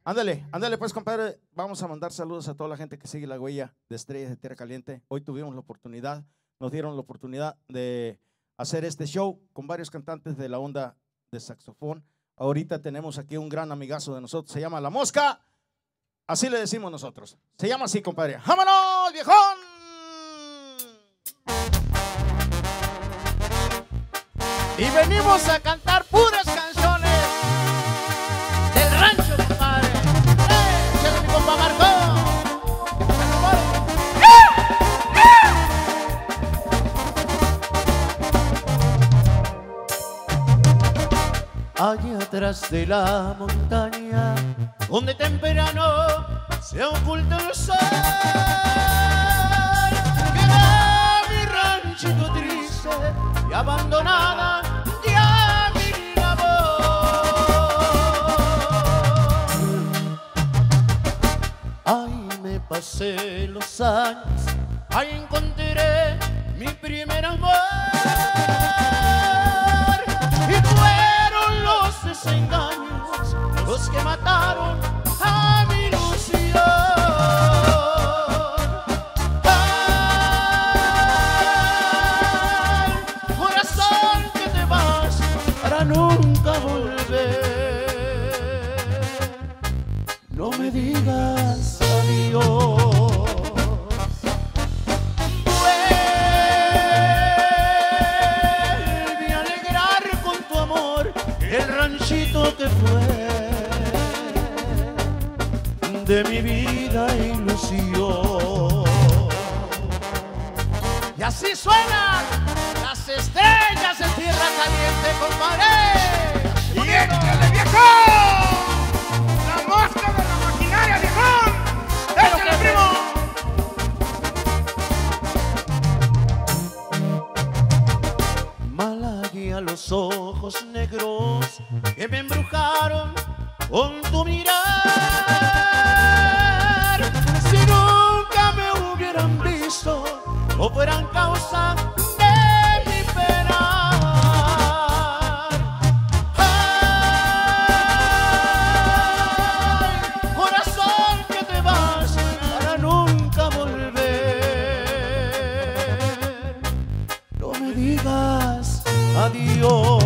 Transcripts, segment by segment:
Ándale, ándale pues, compadre. Vamos a mandar saludos a toda la gente que sigue la huella de Estrellas de Tierra Caliente. Hoy tuvimos la oportunidad, nos dieron la oportunidad de hacer este show con varios cantantes de la onda de saxofón. Ahorita tenemos aquí un gran amigazo de nosotros, se llama La Mosca. Así le decimos nosotros. Se llama así, compadre. ¡Vámonos, viejón! Y venimos a cantar puras canciones del rancho, compadre. ¡Échale, mi compa Marco! Allí atrás de la montaña, donde temprano se oculta el sol, queda mi ranchito triste y abandonada ya mi labor. Ahí me pasé los años, ahí encontré mi primer amor, y fueron los desengaños los que mataron a mi ilusión. Ay, corazón que te vas para nunca volver, no me digas adiós. Vuelve a alegrar con tu amor el ranchito que fue de mi vida e ilusión. Y así suenan las estrellas en Tierra Caliente, compadre. ¡Y échale, viejo! ¡La mosca de la maquinaria, viejón! ¡Échale, primo! Malaya, los ojos negros que me embrujaron con tu mirar. Si nunca me hubieran visto, no fueran causa de mi pena. Ay, corazón que te vas para nunca volver, no me digas adiós.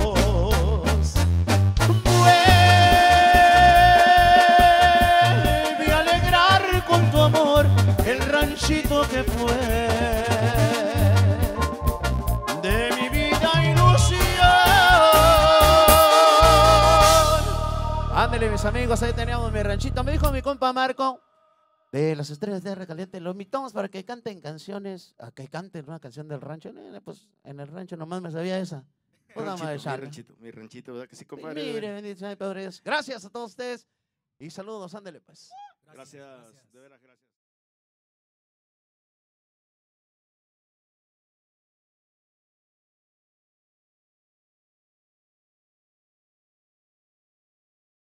Vuelve a alegrar con tu amor el ranchito que fue de mi vida ilusión. Ándale, mis amigos, ahí teníamos mi ranchito. Me dijo mi compa Marco de las Estrellas de Tierra Caliente, lo invitamos para que canten canciones, a que canten una canción del rancho. Pues en el rancho nomás me sabía esa. Pues vamos a echarle. Mi ranchito, ¿verdad que sí, compadre? Mire, bendito sea mi Padre Dios. Gracias a todos ustedes y saludos, ándele pues. Gracias, de veras, gracias.